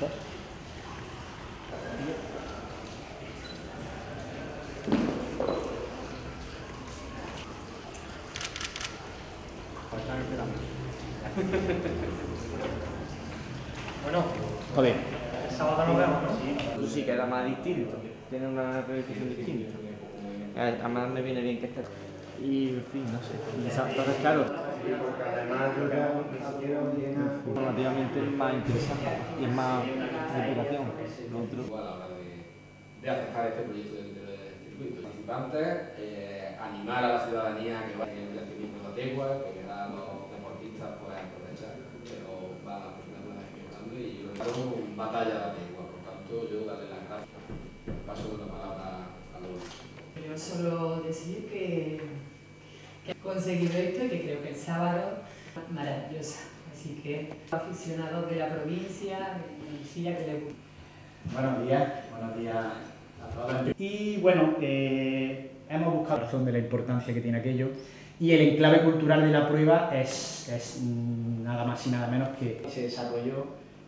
Bueno, joder. el sábado nos vemos, ¿no? Sí, sí, que era más distinto, tiene una realización distinta. Además me viene bien que esté. Y en fin, no sé. Entonces, claro, porque además yo creo que relativamente más interesante y es más reputación. A la hora de aceptar este proyecto del circuito. Participantes, animar a la ciudadanía a que vaya en el yacimiento de la Tegua, que a los deportistas pues aprovechar, pero va mejorando y yo creo que es batalla de la Tegua, por tanto yo darle las gracias. Paso la palabra a los... Yo solo decir que he conseguido esto y que creo que el sábado es maravillosa. Así que aficionados de la provincia, de Andalucía, que les gusta. Buenos días a todos. Y bueno, hemos buscado la razón de la importancia que tiene aquello y el enclave cultural de la prueba es nada más y nada menos que se desarrolló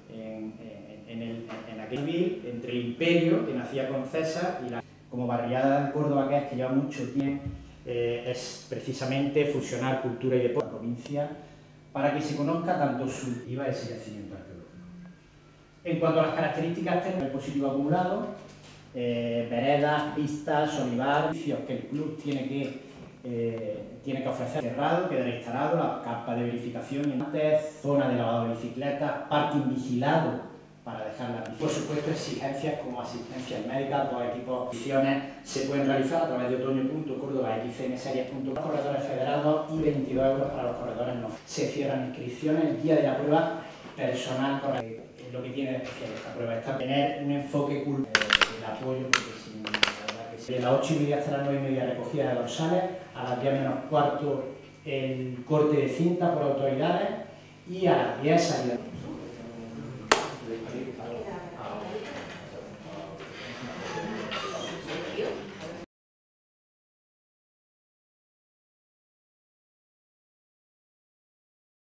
en aquel civil entre el imperio que nacía con César y como barriada de Córdoba, que es que lleva mucho tiempo, es precisamente fusionar cultura y deporte en la provincia para que se conozca tanto su IVA ese yacimiento arqueológico. En cuanto a las características técnicas del dispositivo acumulado, veredas, pistas, olivar, que el club tiene que ofrecer cerrado, quedará instalado, la capa de verificación y antes, zona de lavado de bicicletas, parking vigilado para dejar las bicicletas. Por supuesto, exigencias como asistencia médica, los equipos de ediciones se pueden realizar a través de otoño.córdoba.xnseries.com, corredores federados y 22 euros para los corredores no. Se cierran inscripciones el día de la prueba, personal, lo que tiene de especial esta prueba es tener un enfoque cultural, el apoyo, porque sin la verdad que sí. A las 8:30 hasta las 9:30 recogida de dorsales, a las 10 menos cuarto el corte de cinta por autoridades y a las 10 salida.